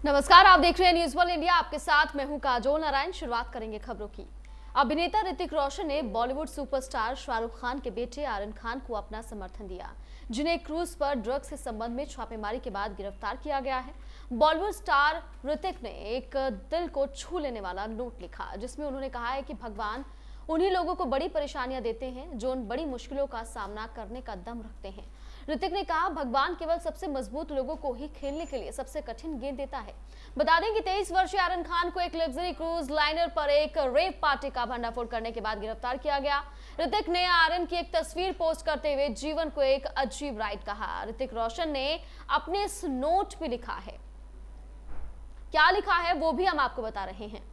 नमस्कार, आप देख रहे हैं न्यूज़ वर्ल्ड इंडिया। आपके साथ मैं हूं काजोल नारायण। शुरुआत करेंगे खबरों की। अभिनेता ऋतिक रोशन ने बॉलीवुड सुपरस्टार शाहरुख खान के बेटे आर्यन खान को अपना समर्थन दिया, जिन्हें क्रूज पर ड्रग्स के संबंध में छापेमारी के बाद गिरफ्तार किया गया है। बॉलीवुड स्टार ऋतिक ने एक दिल को छू लेने वाला नोट लिखा, जिसमें उन्होंने कहा है कि भगवान उन्हीं लोगों को बड़ी परेशानियां देते हैं जो उन बड़ी मुश्किलों का सामना करने का दम रखते हैं। ऋतिक ने कहा, भगवान केवल सबसे मजबूत लोगों को ही खेलने के लिए सबसे कठिन गेंद देता है। बता दें कि 23 वर्षीय आर्यन खान को एक लग्जरी क्रूज लाइनर पर एक रेव पार्टी का भंडाफोड़ करने के बाद गिरफ्तार किया गया। ऋतिक ने आर्यन की एक तस्वीर पोस्ट करते हुए जीवन को एक अजीब राइड कहा। ऋतिक रोशन ने अपने इस नोट में लिखा है, क्या लिखा है वो भी हम आपको बता रहे हैं।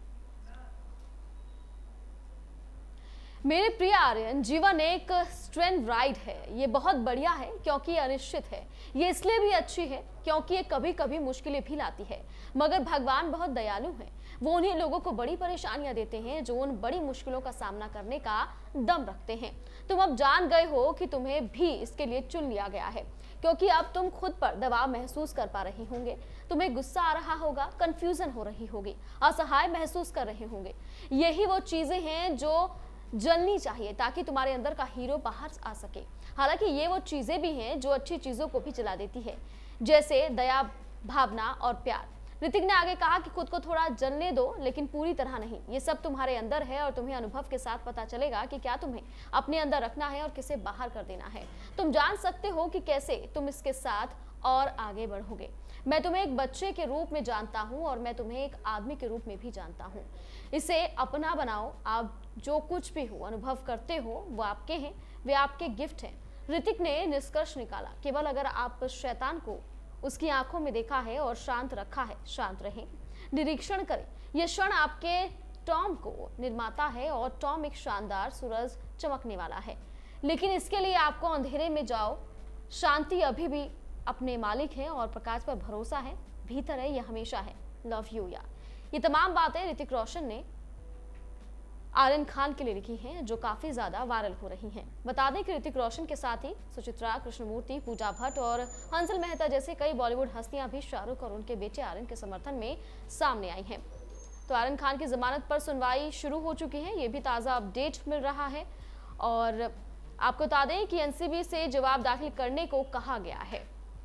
मेरे प्रिय आर्यन, जीवन एक स्ट्रेन राइड है। ये बहुत बढ़िया है क्योंकि ये अनिश्चित है। ये इसलिए भी अच्छी है क्योंकि ये कभी कभी मुश्किलें भी लाती है, मगर भगवान बहुत दयालु हैं। वो उन्हीं लोगों को बड़ी परेशानियां देते हैं जो उन बड़ी मुश्किलों का सामना करने का दम रखते हैं। तुम अब जान गए हो कि तुम्हें भी इसके लिए चुन लिया गया है, क्योंकि अब तुम खुद पर दबाव महसूस कर पा रहे होंगे। तुम्हें गुस्सा आ रहा होगा, कंफ्यूजन हो रही होगी, असहाय महसूस कर रहे होंगे। यही वो चीजें हैं जो जलनी चाहिए ताकि तुम्हारे अंदर का हीरो बाहर आ सके। हालांकि ये वो चीजें भी हैं जो अच्छी चीजों को भी जला देती है, जैसे दया, भावना और प्यार। ऋतिक ने आगे कहा कि खुद को थोड़ा जलने दो, लेकिन पूरी तरह नहीं। ये सब तुम्हारे अंदर है और तुम्हें अनुभव के साथ पता चलेगा कि क्या तुम्हें अपने अंदर रखना है और किसे बाहर कर देना है। तुम जान सकते हो कि कैसे तुम इसके साथ और आगे बढ़ोगे। मैं तुम्हें एक बच्चे के रूप में जानता हूं और मैं तुम्हें एक आदमी के रूप में भी जानता हूं। इसे अपना बनाओ। आप जो कुछ भी हो अनुभव करते हो वो आपके हैं, वे आपके गिफ्ट हैं। ऋतिक ने निष्कर्ष निकाला, केवल अगर आप शैतान को उसकी आंखों में देखा है और शांत रखा है, शांत रहें, निरीक्षण करें। यह क्षण आपके टॉम को निर्माता है और टॉम एक शानदार सूरज चमकने वाला है, लेकिन इसके लिए आपको अंधेरे में जाओ। शांति अभी भी अपने मालिक हैं और प्रकाश पर भरोसा है, भीतर है, यह हमेशा है। लव यू या। ये तमाम बातें ऋतिक रोशन ने आर्यन खान के लिए लिखी हैं, जो काफी ज्यादा वायरल हो रही हैं। बता दें कि ऋतिक रोशन के साथ ही सुचित्रा कृष्णमूर्ति, पूजा भट्ट और हंसल मेहता जैसे कई बॉलीवुड हस्तियां भी शाहरुख और उनके बेटे आर्यन के समर्थन में सामने आई हैं। तो आर्यन खान की जमानत पर सुनवाई शुरू हो चुकी है, ये भी ताजा अपडेट मिल रहा है। और आपको बता दें कि एनसीबी से जवाब दाखिल करने को कहा गया है।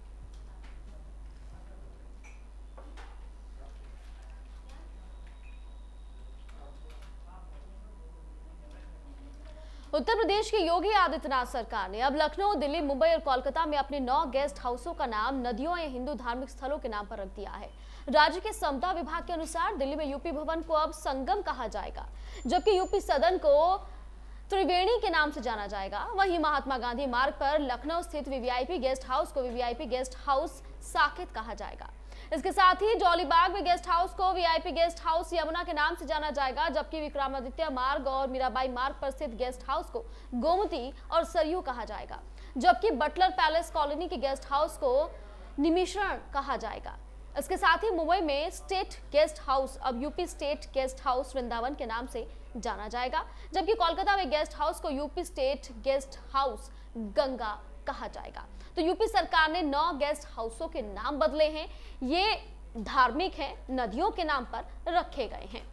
उत्तर प्रदेश के योगी आदित्यनाथ सरकार ने अब लखनऊ, दिल्ली, मुंबई और कोलकाता में अपने 9 गेस्ट हाउसों का नाम नदियों या हिंदू धार्मिक स्थलों के नाम पर रख दिया है। राज्य के समता विभाग के अनुसार दिल्ली में यूपी भवन को अब संगम कहा जाएगा, जबकि यूपी सदन को त्रिवेणी के नाम से जाना जाएगा। वहीं महात्मा गांधी मार्ग पर लखनऊ स्थित वीवीआईपी गेस्ट हाउस को वीवीआईपी गेस्ट हाउस साकेत कहा जाएगा। इसके साथ ही जौलीबाग में गेस्ट हाउस को वीआईपी गेस्ट हाउस यमुना के नाम से जाना जाएगा, जबकि विक्रमादित्य मार्ग और मीराबाई मार्ग पर स्थित गेस्ट हाउस को गोमती और सरयू कहा जाएगा, जबकि बटलर पैलेस कॉलोनी के गेस्ट हाउस को निमिषण कहा जाएगा। इसके साथ ही मुंबई में स्टेट गेस्ट हाउस अब UP state guest house Vrindavan के नाम से जाना जाएगा, जबकि कोलकाता में गेस्ट हाउस को UP state guest house Ganga कहा जाएगा। तो यूपी सरकार ने 9 गेस्ट हाउसों के नाम बदले हैं। ये धार्मिक हैं, नदियों के नाम पर रखे गए हैं।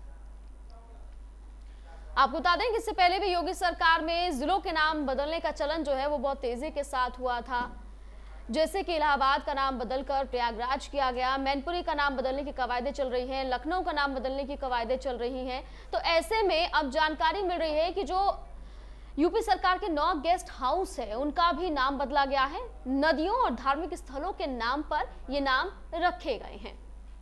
आपको बता दें कि इससे पहले भी योगी सरकार में जिलों के नाम बदलने का चलन जो है वो बहुत तेजी के साथ हुआ था, जैसे कि इलाहाबाद का नाम बदलकर प्रयागराज किया गया, मैनपुरी का नाम बदलने की कवायदें चल रही हैं, लखनऊ का नाम बदलने की कवायदें चल रही हैं। तो ऐसे में अब जानकारी मिल रही है कि जो यूपी सरकार के 9 गेस्ट हाउस है उनका भी नाम बदला गया है। नदियों और धार्मिक स्थलों के नाम पर ये नाम रखे गए हैं।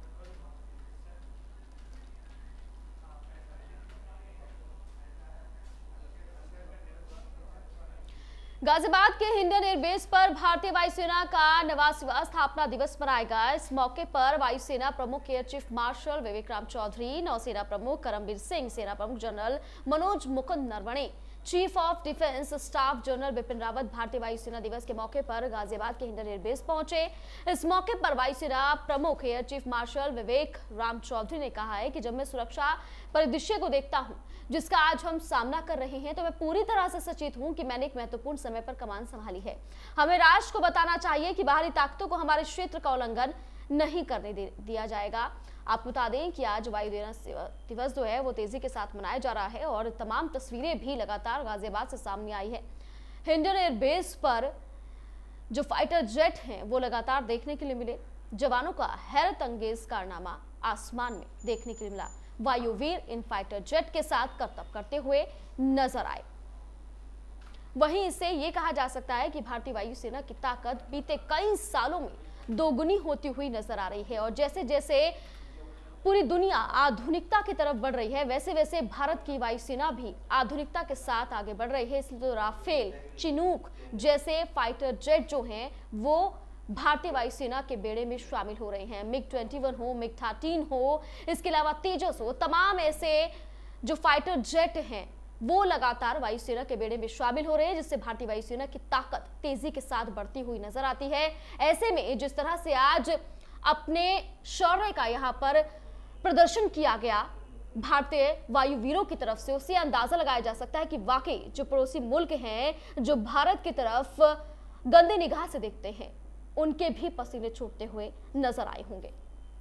गाजियाबाद के हिंडन एयरबेस पर भारतीय वायुसेना का 89वां स्थापना दिवस मनाएगा। इस मौके पर वायुसेना प्रमुख air chief marshal Vivek Ram Chaudhari, नौसेना प्रमुख करमबीर सिंह, सेना प्रमुख general Manoj Mukund Naravane, chief of defence staff general Bipin Rawat भारतीय वायुसेना दिवस के मौके पर गाजियाबाद के हिंडन एयरबेस पहुंचे। इस मौके पर वायुसेना प्रमुख air chief marshal Vivek Ram Chaudhari ने कहा है कि जब मैं सुरक्षा परिदृश्य को देखता हूं जिसका आज हम सामना कर रहे हैं, तो मैं पूरी तरह से सचेत हूं कि मैंने एक महत्वपूर्ण समय पर कमान संभाली है। हमें राष्ट्र को बताना चाहिए कि बाहरी ताकतों को हमारे क्षेत्र का उल्लंघन नहीं करने दिया जाएगा। आपको बता दें कि आज वायुसेना दिवस जो है वो तेजी के साथ मनाया जा रहा है और तमाम तस्वीरें भी लगातार गाजियाबाद से सामने आई है। हिंडन एयरबेस पर जो फाइटर जेट हैं वो लगातार देखने के लिए मिले। जवानों का हैरत अंगेज कारनामा आसमान में देखने के लिए मिला। वायुवीर इन फाइटर जेट के साथ करतब करते हुए नजर आए। वहीं इससे ये कहा जा सकता है कि भारतीय वायुसेना की ताकत बीते कई सालों में दोगुनी होती हुई नजर आ रही है और जैसे जैसे पूरी दुनिया आधुनिकता की तरफ बढ़ रही है वैसे वैसे भारत की वायुसेना भी आधुनिकता के साथ आगे बढ़ रही है। इसलिए तो राफेल, चिनूक जैसे फाइटर जेट जो हैं वो भारतीय वायुसेना के बेड़े में शामिल हो रहे हैं। MiG-21 हो, MiG-13 हो, इसके अलावा तेजस हो, तमाम ऐसे जो फाइटर जेट हैं वो लगातार वायुसेना के बेड़े में शामिल हो रहे हैं, जिससे भारतीय वायुसेना की ताकत तेजी के साथ बढ़ती हुई नजर आती है। ऐसे में जिस तरह से आज अपने शौर्य का यहाँ पर प्रदर्शन किया गया भारतीय वायुवीरों की तरफ से, उससे अंदाजा लगाया जा सकता है कि वाकई जो पड़ोसी मुल्क हैं जो भारत की तरफ गंदी निगाह से देखते हैं उनके भी पसीने छूटते हुए नजर आए होंगे।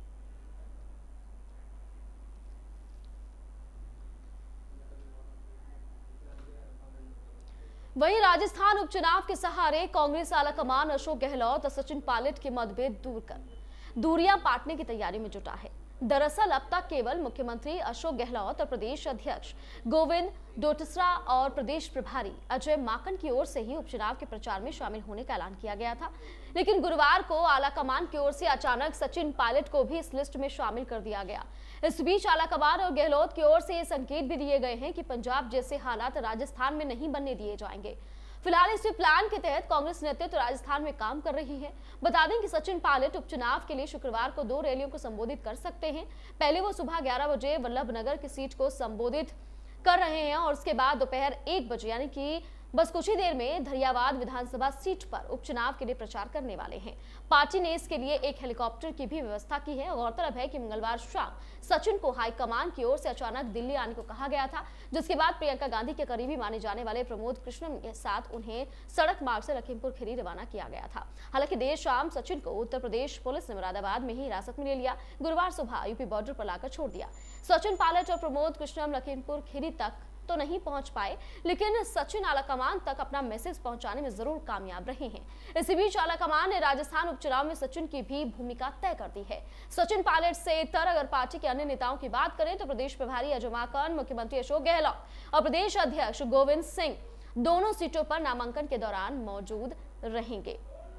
वहीं राजस्थान उपचुनाव के सहारे कांग्रेस आलाकमान अशोक गहलोत और सचिन पायलट के मतभेद दूर कर दूरियां पाटने की तैयारी में जुटा है। दरअसल अब तक केवल मुख्यमंत्री अशोक गहलोत और प्रदेश अध्यक्ष गोविंद डोटासरा और प्रदेश प्रभारी अजय माकन की ओर से ही उपचुनाव के प्रचार में शामिल होने का ऐलान किया गया था, लेकिन गुरुवार को आलाकमान की ओर से अचानक सचिन पायलट को भी इस लिस्ट में शामिल कर दिया गया। इस बीच आलाकमान और गहलोत की ओर से ये संकेत भी दिए गए हैं कि पंजाब जैसे हालात राजस्थान में नहीं बनने दिए जाएंगे। फिलहाल इस प्लान के तहत कांग्रेस नेतृत्व राजस्थान में काम कर रही है। बता दें कि सचिन पायलट उपचुनाव के लिए शुक्रवार को 2 रैलियों को संबोधित कर सकते हैं। पहले वो सुबह 11 बजे वल्लभनगर की सीट को संबोधित कर रहे हैं और उसके बाद दोपहर 1 बजे यानी कि बस कुछ ही देर में धरियावाद विधानसभा सीट पर उपचुनाव के लिए प्रचार करने वाले हैं। पार्टी ने इसके लिए एक हेलीकॉप्टर की भी व्यवस्था की है। गौरतलब है कि मंगलवार शाम सचिन को हाईकमान की ओर से अचानक दिल्ली आने को कहा गया था, जिसके बाद प्रियंका गांधी के करीबी माने जाने वाले प्रमोद कृष्णम के साथ उन्हें सड़क मार्ग से लखीमपुर खीरी रवाना किया गया था। हालांकि देर शाम सचिन को उत्तर प्रदेश पुलिस ने मुरादाबाद में ही हिरासत में ले लिया। गुरुवार सुबह यूपी बॉर्डर पर लाकर छोड़ दिया। सचिन पायलट और प्रमोद कृष्णम लखीमपुर खीरी तक तो नहीं पहुंच पाए, लेकिन सचिन आलाकमान तक अपना मैसेज पहुंचाने में जरूर कामयाब रहे हैं। इसी बीच आलाकमान ने राजस्थान उपचुनाव में सचिन की भी भूमिका तय कर दी है। सचिन पायलट से इतर अगर पार्टी के अन्य नेताओं की बात करें तो प्रदेश प्रभारी अजय माकन, मुख्यमंत्री अशोक गहलोत और प्रदेश अध्यक्ष गोविंद सिंह दोनों सीटों पर नामांकन के दौरान मौजूद रहेंगे।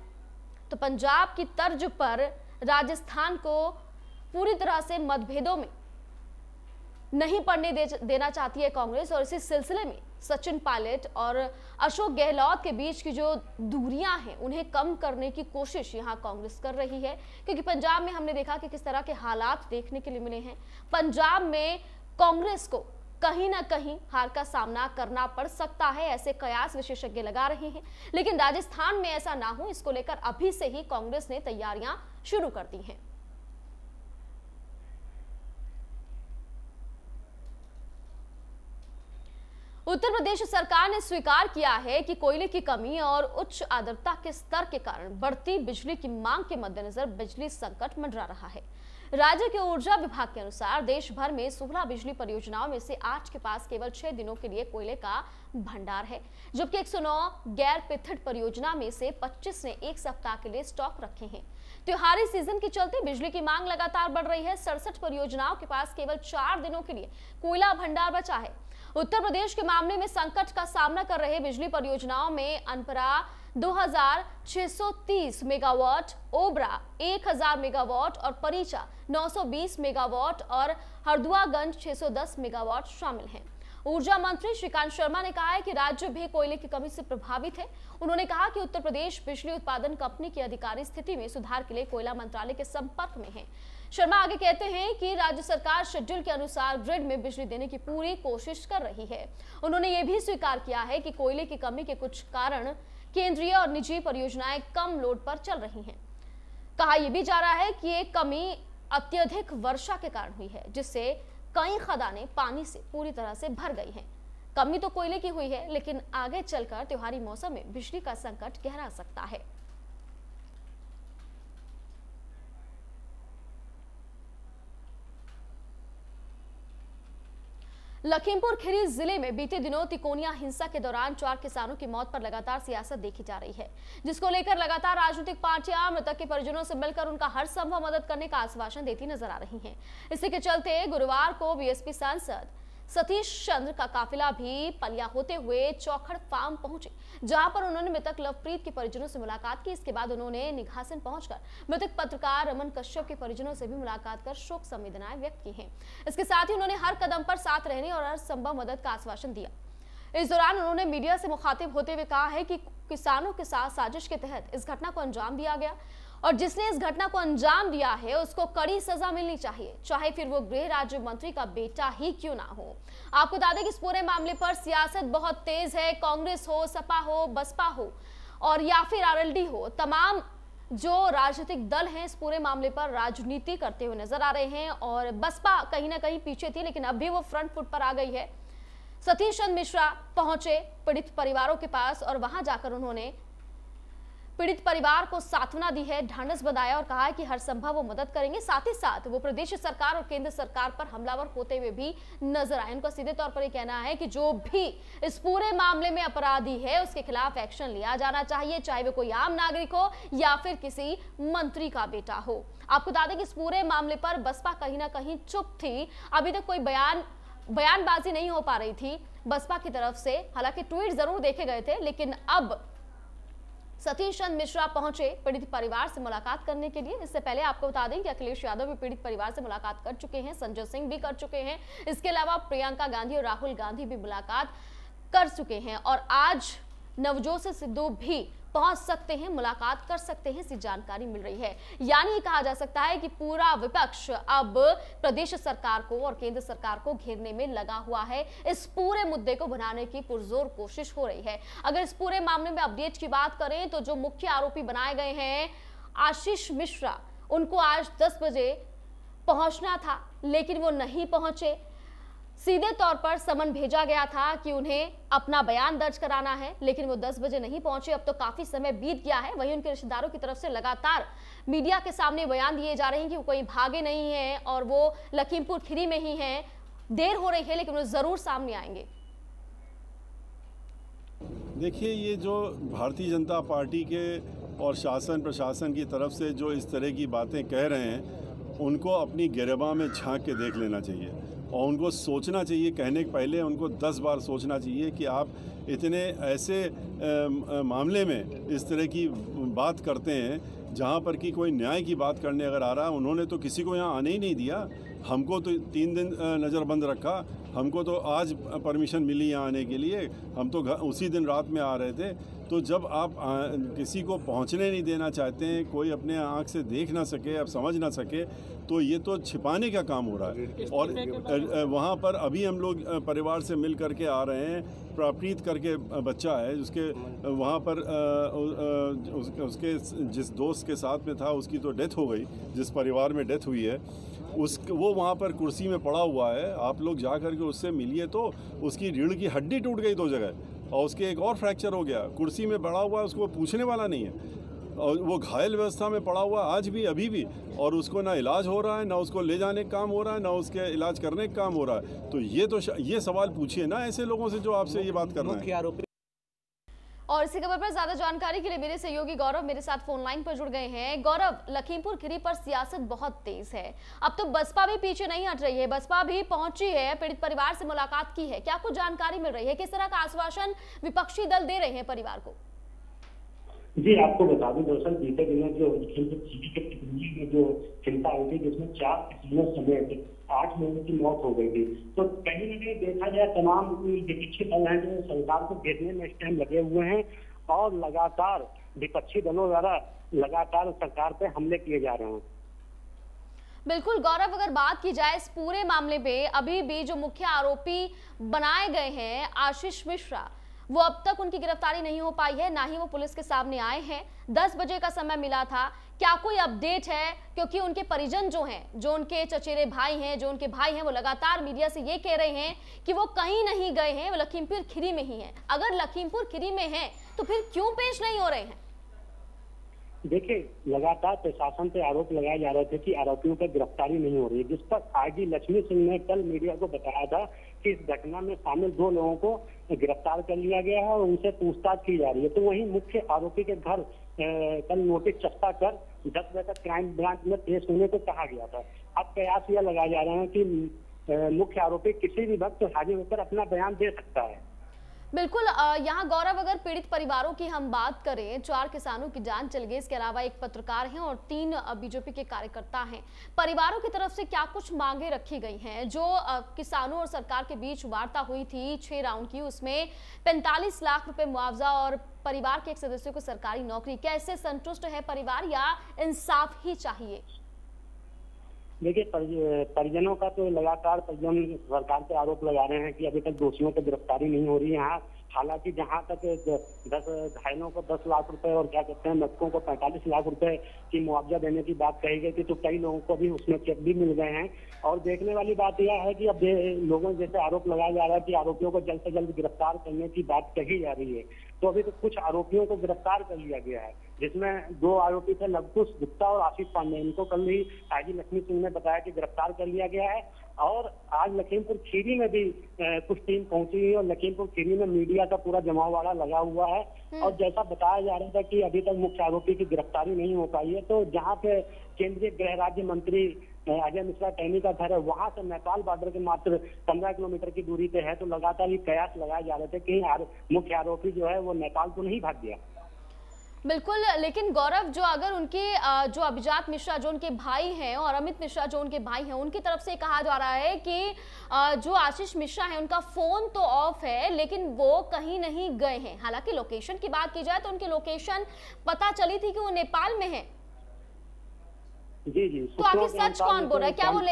तो पंजाब की तर्ज पर राजस्थान को पूरी तरह से मतभेदों में नहीं पड़ने देना चाहती है कांग्रेस और इसी सिलसिले में सचिन पायलट और अशोक गहलोत के बीच की जो दूरियां हैं उन्हें कम करने की कोशिश यहां कांग्रेस कर रही है, क्योंकि पंजाब में हमने देखा कि किस तरह के हालात देखने के लिए मिले हैं। पंजाब में कांग्रेस को कहीं ना कहीं हार का सामना करना पड़ सकता है, ऐसे कयास विशेषज्ञ लगा रहे हैं, लेकिन राजस्थान में ऐसा ना हो इसको लेकर अभी से ही कांग्रेस ने तैयारियां शुरू कर दी हैं। उत्तर प्रदेश सरकार ने स्वीकार किया है कि कोयले की कमी और उच्च आर्द्रता के स्तर के कारण बढ़ती बिजली की मांग के मद्देनजर बिजली संकट मंडरा रहा है। राज्य के ऊर्जा विभाग के अनुसार देश भर में 16 बिजली परियोजनाओं में से 8 के पास केवल 6 दिनों के लिए कोयले का भंडार है, जबकि 109 गैर पिथट परियोजना में से 25 ने 1 सप्ताह के लिए स्टॉक रखे हैं। त्योहारी सीजन के चलते बिजली की मांग लगातार बढ़ रही है। 67 परियोजनाओं के पास केवल 4 दिनों के लिए कोयला भंडार बचा है। उत्तर प्रदेश के मामले में संकट का सामना कर रहे बिजली परियोजनाओं में अनपरा 2630 मेगावाट, ओबरा 1000 मेगावाट और परीचा 920 मेगावाट और हरदुआगंज 610 मेगावाट शामिल हैं। ऊर्जा मंत्री श्रीकांत शर्मा ने कहा है कि राज्य भी कोयले की कमी से प्रभावित है। उन्होंने कहा कि उत्तर प्रदेश बिजली उत्पादन कंपनी की अधिकारी स्थिति में सुधार के लिए कोयला मंत्रालय के संपर्क में है। शर्मा आगे कहते हैं कि राज्य सरकार शेड्यूल के अनुसार ग्रिड में बिजली देने की पूरी कोशिश कर रही है। उन्होंने ये भी स्वीकार किया है कि कोयले की कमी के कुछ कारण केंद्रीय और निजी परियोजनाएं कम लोड पर चल रही हैं। कहा यह भी जा रहा है कि ये कमी अत्यधिक वर्षा के कारण हुई है, जिससे कई खदानें पानी से पूरी तरह से भर गई हैं। कमी तो कोयले की हुई है, लेकिन आगे चलकर त्योहारी मौसम में बिजली का संकट गहरा सकता है। लखीमपुर खीरी जिले में बीते दिनों तिकोनिया हिंसा के दौरान 4 किसानों की मौत पर लगातार सियासत देखी जा रही है, जिसको लेकर लगातार राजनीतिक पार्टियां मृतक के परिजनों से मिलकर उनका हर संभव मदद करने का आश्वासन देती नजर आ रही हैं। इसी के चलते गुरुवार को बीएसपी सांसद सतीश चंद्र का काफिला भी पलिया होते हुए चौखड़ फार्म पहुंचे, जहां पर उन्होंने मृतक लवप्रीत के परिजनों से मुलाकात की। इसके बाद उन्होंने निघासन पहुंचकर मृतक पत्रकार रमन कश्यप के परिजनों से भी मुलाकात कर शोक संवेदनाएं व्यक्त की हैं। इसके साथ ही उन्होंने हर कदम पर साथ रहने और हर संभव मदद का आश्वासन दिया। इस दौरान उन्होंने मीडिया से मुखातिब होते हुए कहा है कि किसानों के साथ साजिश के तहत इस घटना को अंजाम दिया गया और जिसने इस घटना को अंजाम दिया है उसको कड़ी सजा मिलनी चाहिए, चाहे फिर वो गृह राज्य मंत्री का बेटा ही क्यों ना हो। आपको बता दें कि इस पूरे मामले पर सियासत बहुत तेज है। कांग्रेस हो, सपा हो, बसपा हो और या फिर आरएलडी हो, तमाम जो राजनीतिक दल हैं इस पूरे मामले पर राजनीति करते हुए नजर आ रहे हैं और बसपा कहीं ना कहीं पीछे थी, लेकिन अब भी वो फ्रंट फुट पर आ गई है। सतीश चंद्र मिश्रा पहुंचे पीड़ित परिवारों के पास और वहां जाकर उन्होंने पीड़ित परिवार को सांत्वना दी है, ढांढस बंधाया और कहा है कि हर संभव वो मदद करेंगे। साथ ही साथ वो प्रदेश सरकार और केंद्र सरकार पर हमलावर होते हुए भी नजर आए। उनका सीधे तौर पर ये कहना है कि जो भी इस पूरे मामले में अपराधी है उसके खिलाफ एक्शन लिया जाना चाहिए, चाहे वो कोई आम नागरिक हो या फिर किसी मंत्री का बेटा हो। आपको बता दें कि इस पूरे मामले पर बसपा कहीं ना कहीं चुप थी। अभी तक कोई बयानबाजी नहीं हो पा रही थी बसपा की तरफ से। हालांकि ट्वीट जरूर देखे गए थे, लेकिन अब सतीश चंद्र मिश्रा पहुंचे पीड़ित परिवार से मुलाकात करने के लिए। इससे पहले आपको बता दें कि अखिलेश यादव भी पीड़ित परिवार से मुलाकात कर चुके हैं, संजय सिंह भी कर चुके हैं, इसके अलावा प्रियंका गांधी और राहुल गांधी भी मुलाकात कर चुके हैं और आज नवजोत सिद्धू भी पहुंच सकते हैं, मुलाकात कर सकते हैं, ऐसी जानकारी मिल रही है। यानी कहा जा सकता है कि पूरा विपक्ष अब प्रदेश सरकार को और केंद्र सरकार को घेरने में लगा हुआ है। इस पूरे मुद्दे को बनाने की पुरजोर कोशिश हो रही है। अगर इस पूरे मामले में अपडेट की बात करें तो जो मुख्य आरोपी बनाए गए हैं आशीष मिश्रा, उनको आज 10 बजे पहुंचना था, लेकिन वो नहीं पहुंचे। सीधे तौर पर समन भेजा गया था कि उन्हें अपना बयान दर्ज कराना है, लेकिन वो 10 बजे नहीं पहुंचे। अब तो काफी समय बीत गया है। वहीं उनके रिश्तेदारों की तरफ से लगातार मीडिया के सामने बयान दिए जा रहे हैं कि वो कहीं भागे नहीं हैं और वो लखीमपुर खीरी में ही हैं। देर हो रही है लेकिन वो जरूर सामने आएंगे। देखिए, ये जो भारतीय जनता पार्टी के और शासन प्रशासन की तरफ से जो इस तरह की बातें कह रहे हैं, उनको अपनी गिरबां में झांक के देख लेना चाहिए और उनको सोचना चाहिए। कहने के पहले उनको 10 बार सोचना चाहिए कि आप इतने ऐसे मामले में इस तरह की बात करते हैं जहाँ पर कि कोई न्याय की बात करने अगर आ रहा है। उन्होंने तो किसी को यहाँ आने ही नहीं दिया। हमको तो 3 दिन नज़रबंद रखा। हमको तो आज परमिशन मिली यहाँ आने के लिए। हम तो उसी दिन रात में आ रहे थे। तो जब आप किसी को पहुँचने नहीं देना चाहते हैं, कोई अपने आँख से देख ना सके, अब समझ ना सके, तो ये तो छिपाने का काम हो रहा है। और वहाँ पर अभी हम लोग परिवार से मिल करके आ रहे हैं। प्राप्रीत करके बच्चा है, उसके वहाँ पर उसके जिस दोस्त के साथ में था उसकी तो डेथ हो गई, जिस परिवार में डेथ हुई है वो वहाँ पर कुर्सी में पड़ा हुआ है। आप लोग जा कर के उससे मिलिए तो उसकी रीढ़ की हड्डी टूट गई 2 जगह और उसके एक और फ्रैक्चर हो गया। कुर्सी में पड़ा हुआ है, उसको पूछने वाला नहीं है और वो घायल अवस्था में पड़ा हुआ आज भी, अभी भी, और उसको ना इलाज हो रहा है, ना उसको ले जाने का काम हो रहा है, ना उसके इलाज करने का काम हो रहा है। तो ये सवाल पूछिए ना ऐसे लोगों से जो आपसे ये बात कर रहे हैं। और इसी खबर पर ज्यादा जानकारी के लिए मेरे सहयोगी गौरव मेरे साथ फोन लाइन पर जुड़ गए हैं। गौरव, लखीमपुर खीरी पर सियासत बहुत तेज है। अब तो बसपा भी पीछे नहीं हट रही है, बसपा भी पहुंची है, पीड़ित परिवार से मुलाकात की है। क्या कुछ जानकारी मिल रही है? किस तरह का आश्वासन विपक्षी दल दे रहे हैं परिवार को? जी, आपको बता दूं, दरअसल बीते दिनों जो में जो चिंता हुई थी जिसमें 4 किसानों समेत 8 लोगों की मौत हो गई थी, तो कहीं न कहीं देखा जाए तमाम विपक्षी दल हैं जो सरकार को घेरने में इस टाइम लगे हुए हैं और लगातार विपक्षी दलों द्वारा लगातार सरकार पे हमले किए जा रहे हैं। बिल्कुल गौरव, अगर बात की जाए इस पूरे मामले में अभी भी जो मुख्य आरोपी बनाए गए हैं आशीष मिश्रा, वो अब तक उनकी गिरफ्तारी नहीं हो पाई है, ना ही वो पुलिस के सामने आए हैं। 10 बजे का समय मिला था। क्या कोई अपडेट है? क्योंकि उनके परिजन जो हैं, जो उनके चचेरे भाई हैं, जो उनके भाई हैं, वो लगातार मीडिया से ये कह रहे हैं कि वो कहीं नहीं गए हैं, वो लखीमपुर खीरी में ही हैं। अगर लखीमपुर खीरी में हैं तो फिर क्यों पेश नहीं हो रहे हैं? देखिए, लगातार प्रशासन पे आरोप लगाए जा रहे थे कि आरोपियों पर गिरफ्तारी नहीं हो रही है, जिस पर आईजी लक्ष्मी सिंह ने कल मीडिया को बताया था कि इस घटना में शामिल 2 लोगों को गिरफ्तार कर लिया गया है और उनसे पूछताछ की जा रही है। तो वहीं मुख्य आरोपी के घर कल नोटिस चस्पा कर 10 बजे तक क्राइम ब्रांच में पेश होने को कहा गया था। अब कयास यह लगाए जा रहे हैं कि मुख्य आरोपी किसी भी वक्त हाजिर होकर अपना बयान दे सकता है। बिल्कुल, यहाँ गौरव, अगर पीड़ित परिवारों की हम बात करें, 4 किसानों की जान चली गई, इसके अलावा एक पत्रकार हैं और 3 बीजेपी के कार्यकर्ता हैं। परिवारों की तरफ से क्या कुछ मांगे रखी गई हैं? जो किसानों और सरकार के बीच वार्ता हुई थी 6 राउंड की, उसमें 45 लाख रुपए मुआवजा और परिवार के एक सदस्य को सरकारी नौकरी, क्या इससे संतुष्ट है परिवार या इंसाफ ही चाहिए? देखिए, परिजनों का तो लगातार परिजन सरकार पे आरोप लगा रहे हैं कि अभी तक दोषियों की गिरफ्तारी नहीं हो रही है। यहाँ हालांकि जहां तक 10 घायलों को 10 लाख रुपए और क्या कहते हैं मृतकों को 45 लाख रुपए की मुआवजा देने की बात कही गई थी, तो कई लोगों को भी उसमें चेक भी मिल गए हैं। और देखने वाली बात यह है कि अब लोगों जैसे आरोप लगाया जा रहा है कि आरोपियों को जल्द से जल्द गिरफ्तार करने की बात कही जा रही है। तो अभी तो कुछ आरोपियों को गिरफ्तार कर लिया गया है, जिसमें 2 आरोपी थे, लवकुश गुप्ता और आशीष पांडे। इनको कल ही आईजी लक्ष्मी सिंह ने बताया कि गिरफ्तार कर लिया गया है। और आज लखीमपुर खीरी में भी कुछ टीम पहुंची है और लखीमपुर खीरी में मीडिया का पूरा जमावड़ा लगा हुआ है। और जैसा बताया जा रहा था कि अभी तक मुख्य आरोपी की गिरफ्तारी नहीं हो पाई है, तो जहां पे केंद्रीय गृह राज्य मंत्री अजय मिश्रा टहनी का घर है, वहां से नेपाल बॉर्डर के मात्र 15 किलोमीटर की दूरी पे है। तो लगातार ये कयास लगाए जा रहे थे कि मुख्य आरोपी जो है वो नेपाल तो नहीं भाग गया। बिल्कुल, लेकिन गौरव, जो अगर उनके जो अभिजात मिश्रा जो उनके भाई हैं और अमित मिश्रा जो उनके भाई हैं, उनकी तरफ से कहा जा रहा है कि जो आशीष मिश्रा है उनका फोन तो ऑफ है लेकिन वो कहीं नहीं गए हैं। हालांकि लोकेशन की बात की जाए तो उनकी लोकेशन पता चली थी कि वो नेपाल में है। जी। तो आखिर सच कौन बोल रहा है? क्या वो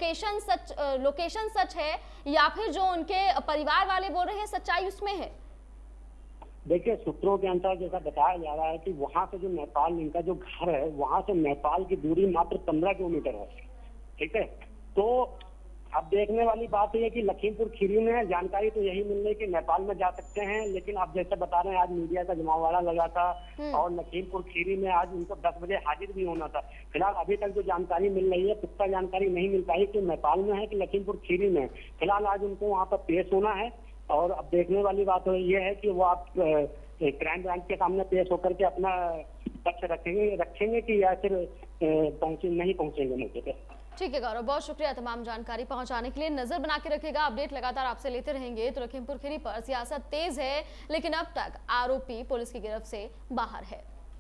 लोकेशन सच है या फिर जो उनके परिवार वाले बोल रहे हैं सच्चाई उसमें है? देखिए, सूत्रों के अनुसार जैसा बताया जा रहा है कि वहां से जो नेपाल इनका जो घर है, वहां से नेपाल की दूरी मात्र 15 किलोमीटर है। ठीक है, तो अब देखने वाली बात यह है कि लखीमपुर खीरी में जानकारी तो यही मिल रही कि नेपाल में जा सकते हैं, लेकिन अब जैसे बता रहे हैं आज मीडिया का जमावड़ा लगा था और लखीमपुर खीरी में आज उनको 10 बजे हाजिर भी होना था। फिलहाल अभी तक जो जानकारी मिल रही है, पुख्ता जानकारी नहीं मिल पाई कि नेपाल में है कि लखीमपुर खीरी में। फिलहाल आज उनको वहाँ पर पेश होना है और अब देखने वाली बात यह है कि वो आप क्राइम ब्रांच के सामने पेश होकर के अपना पक्ष रखेंगे कि या फिर नहीं पहुंचेंगे मौके पे। ठीक है गौरव, बहुत शुक्रिया तमाम जानकारी पहुंचाने के लिए। नजर बना के रखिएगा, अपडेट लगातार आपसे लेते रहेंगे। तो लखीमपुर खीरी पर सियासत तेज है लेकिन अब तक आरोपी पुलिस की गिरफ्त से बाहर है।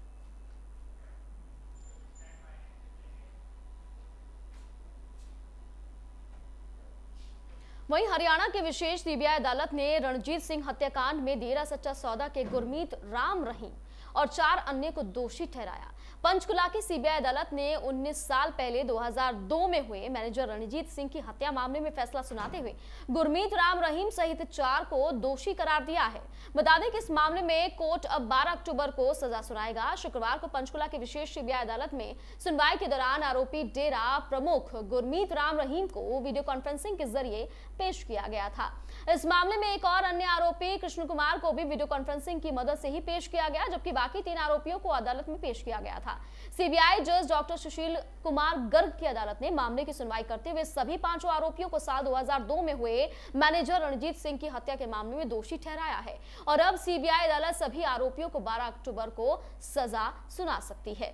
वहीं हरियाणा की विशेष सीबीआई अदालत ने रणजीत सिंह हत्याकांड में डेरा सच्चा सौदा के गुरमीत राम रहीम और 4 अन्य को दोषी ठहराया। पंचकुला की सीबीआई अदालत ने 19 साल पहले 2002 में हुए मैनेजर रणजीत सिंह की हत्या मामले में फैसला सुनाते हुए गुरमीत राम रहीम सहित 4 को दोषी करार दिया है। बता दें कि इस मामले में कोर्ट अब 12 अक्टूबर को सजा सुनाएगा। शुक्रवार को पंचकुला की विशेष सीबीआई अदालत में सुनवाई के दौरान आरोपी डेरा प्रमुख गुरमीत राम रहीम को वीडियो कॉन्फ्रेंसिंग के जरिए पेश किया गया था। इस मामले में एक और अन्य आरोपी कृष्ण कुमार को भी वीडियो कॉन्फ्रेंसिंग की मदद से ही पेश किया गया, जबकि बाकी 3 आरोपियों को अदालत में पेश किया गया था। सीबीआई जज डॉक्टर सुशील कुमार गर्ग की अदालत ने मामले की सुनवाई करते हुए सभी 5 आरोपियों को साल 2002 में हुए मैनेजर रणजीत सिंह की हत्या के मामले में दोषी ठहराया है और अब सीबीआई अदालत सभी आरोपियों को 12 अक्टूबर को सजा सुना सकती है।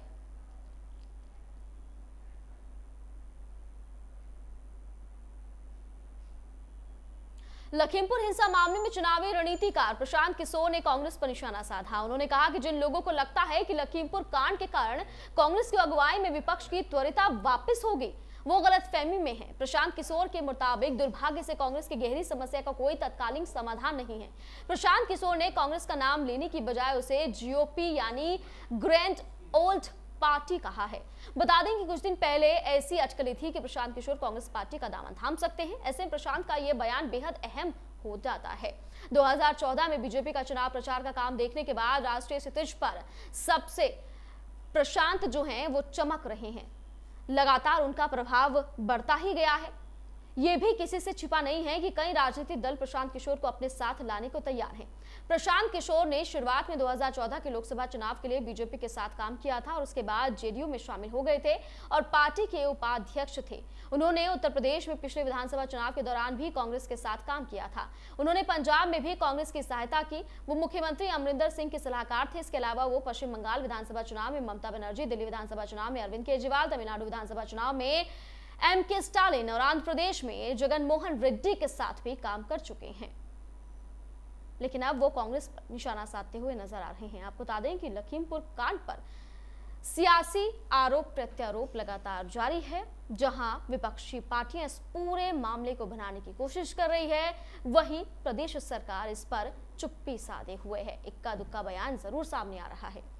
लखीमपुर हिंसा मामले में चुनावी रणनीतिकार प्रशांत किशोर ने कांग्रेस पर निशाना साधा। उन्होंने कहा कि जिन लोगों को लगता है कि लखीमपुर कांड के कारण कांग्रेस की अगुवाई में विपक्ष की त्वरिता वापस होगी, वो गलतफहमी में है। प्रशांत किशोर के मुताबिक दुर्भाग्य से कांग्रेस की गहरी समस्या का कोई तत्कालीन समाधान नहीं है। प्रशांत किशोर ने कांग्रेस का नाम लेने की बजाय उसे जीओपी यानी ग्रैंड ओल्ड पार्टी कहा है। बता दें कि कुछ दिन पहले ऐसी अटकलें थी कि प्रशांत किशोर कांग्रेस पार्टी का दामन थाम सकते हैं। ऐसे में प्रशांत का यह बयान बेहद अहम हो जाता है। 2014 में बीजेपी का चुनाव प्रचार का काम देखने के बाद राष्ट्रीय क्षितिज पर सबसे प्रशांत जो हैं वो चमक रहे हैं। लगातार उनका प्रभाव बढ़ता ही गया है। ये भी किसी से छिपा नहीं है कि कई राजनीतिक दल प्रशांत किशोर को अपने साथ लाने को तैयार हैं। प्रशांत किशोर ने शुरुआत में 2014 के लोकसभा चुनाव के लिए बीजेपी के साथ काम किया था और उसके बाद जेडीयू में शामिल हो गए थे और पार्टी के उपाध्यक्ष थे। उन्होंने उत्तर प्रदेश में पिछले विधानसभा चुनाव के दौरान भी कांग्रेस के साथ काम किया था। उन्होंने पंजाब में भी कांग्रेस की सहायता की। वो मुख्यमंत्री अमरिंदर सिंह के सलाहकार थे। इसके अलावा वो पश्चिम बंगाल विधानसभा चुनाव में ममता बनर्जी, दिल्ली विधानसभा चुनाव में अरविंद केजरीवाल, तमिलनाडु विधानसभा चुनाव में एम.के. स्टालिन और आंध्र प्रदेश में जगनमोहन रेड्डी के साथ भी काम कर चुके हैं। लेकिन अब वो कांग्रेस पर निशाना साधते हुए नजर आ रहे हैं। आपको बता दें कि लखीमपुर कांड पर सियासी आरोप प्रत्यारोप लगातार जारी है। जहां विपक्षी पार्टियां इस पूरे मामले को बनाने की कोशिश कर रही है, वहीं प्रदेश सरकार इस पर चुप्पी साधे हुए है। इक्का दुक्का बयान जरूर सामने आ रहा है।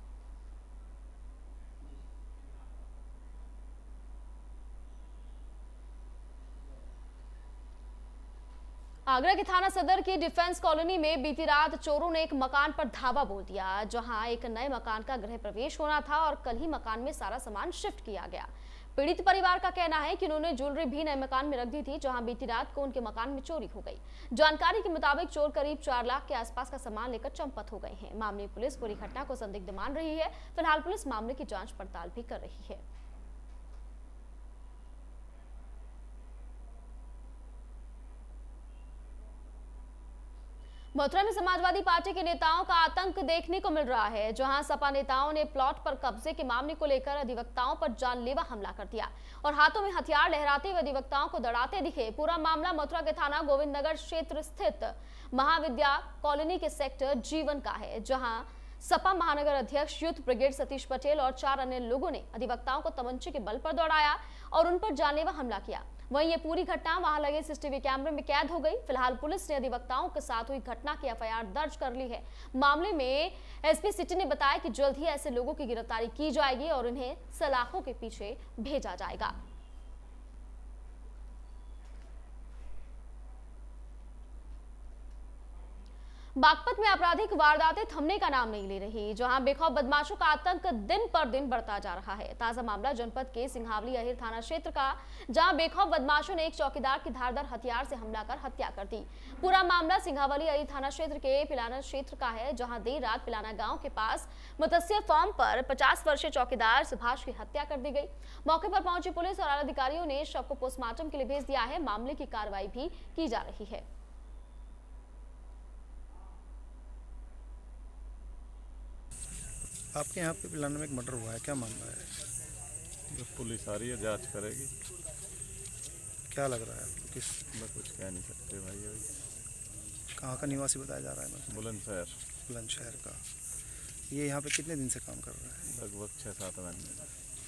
आगरा के थाना सदर की डिफेंस कॉलोनी में बीती रात चोरों ने एक मकान पर धावा बोल दिया, जहां एक नए मकान का गृह प्रवेश होना था और कल ही मकान में सारा सामान शिफ्ट किया गया। पीड़ित परिवार का कहना है कि उन्होंने ज्वेलरी भी नए मकान में रख दी थी, जहां बीती रात को उनके मकान में चोरी हो गई। जानकारी के मुताबिक चोर करीब 4 लाख के आसपास का सामान लेकर चंपत हो गए हैं। मामले में पुलिस पूरी घटना को संदिग्ध मान रही है। फिलहाल पुलिस मामले की जांच पड़ताल भी कर रही है। मथुरा में समाजवादी पार्टी के नेताओं का आतंक देखने को मिल रहा है, जहां सपा नेताओं ने प्लॉट पर कब्जे के मामले को लेकर अधिवक्ताओं पर जानलेवा हमला कर दिया और हाथों में हथियार लहराते हुए अधिवक्ताओं को दौड़ाते दिखे। पूरा मामला मथुरा के थाना गोविंद नगर क्षेत्र स्थित महाविद्या कॉलोनी के सेक्टर G1 का है, जहां सपा महानगर अध्यक्ष यूथ ब्रिगेड सतीश पटेल और 4 अन्य लोगों ने अधिवक्ताओं को तमंचे के बल पर दौड़ाया और उन पर जानलेवा हमला किया। वहीं ये पूरी घटना वहां लगे सीसीटीवी कैमरे में कैद हो गई। फिलहाल पुलिस ने अधिवक्ताओं के साथ हुई घटना की एफआईआर दर्ज कर ली है। मामले में एसपी सिटी ने बताया कि जल्द ही ऐसे लोगों की गिरफ्तारी की जाएगी और इन्हें सलाखों के पीछे भेजा जाएगा। बागपत में आपराधिक वारदातें थमने का नाम नहीं ले रही, जहां बेखौफ बदमाशों का आतंक दिन पर दिन बढ़ता जा रहा है। ताजा मामला जनपद के सिंघावली अहिर थाना क्षेत्र का, जहां बेखौफ बदमाशों ने एक चौकीदार की धारदार हथियार से हमला कर हत्या कर दी। पूरा मामला सिंघावली अहिर थाना क्षेत्र के पिलाना क्षेत्र का है, जहां देर रात पिलाना गांव के पास मत्स्य फार्म पर 50 वर्षीय चौकीदार सुभाष की हत्या कर दी गई। मौके पर पहुंची पुलिस और आला अधिकारियों ने शव को पोस्टमार्टम के लिए भेज दिया है। मामले की कार्रवाई भी की जा रही है। आपके यहाँ पे पिलाना में एक मर्डर हुआ है, क्या मामला है? जब पुलिस आ रही है जांच करेगी। क्या लग रहा है आपको? किस मैं कुछ कह नहीं सकते भाई। अभी कहाँ का निवासी बताया जा रहा है? बुलंदशहर। बुलंदशहर का। ये यहाँ पे कितने दिन से काम कर रहा है? लगभग 6-7 महीने।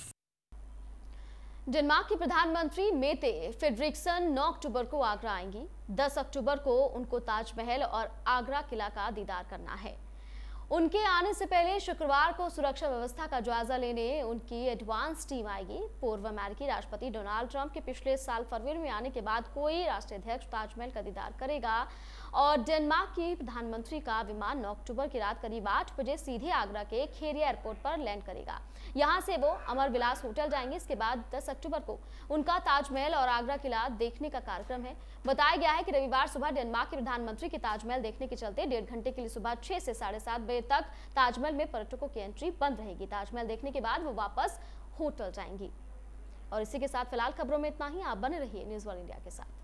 डेनमार्क की प्रधानमंत्री मेटे फ्रेडरिक्सन 9 अक्टूबर को आगरा आएंगी। 10 अक्टूबर को उनको ताजमहल और आगरा किला का दीदार करना है। उनके आने से पहले शुक्रवार को सुरक्षा व्यवस्था का जायजा लेने उनकी एडवांस टीम आएगी। पूर्व अमेरिकी राष्ट्रपति डोनाल्ड ट्रंप के पिछले साल फरवरी में आने के बाद कोई राष्ट्रीय अध्यक्ष ताजमहल का दीदार करेगा और डेनमार्क की प्रधानमंत्री का विमान 9 अक्टूबर की रात करीब 8 बजे सीधे आगरा के खेरिया एयरपोर्ट पर लैंड करेगा। यहां से वो अमर विलास होटल जाएंगे। इसके बाद 10 अक्टूबर को उनका ताजमहल और आगरा किला देखने का कार्यक्रम है। बताया गया है कि रविवार सुबह डेनमार्क के प्रधानमंत्री के ताजमहल देखने के चलते 1.5 घंटे के लिए सुबह 6 से 7:30 बजे तक ताजमहल में पर्यटकों की एंट्री बंद रहेगी। ताजमहल देखने के बाद वो वापस होटल जाएंगी। और इसी के साथ फिलहाल खबरों में इतना ही। आप बने रहिए न्यूज़ वर्ल्ड इंडिया के साथ।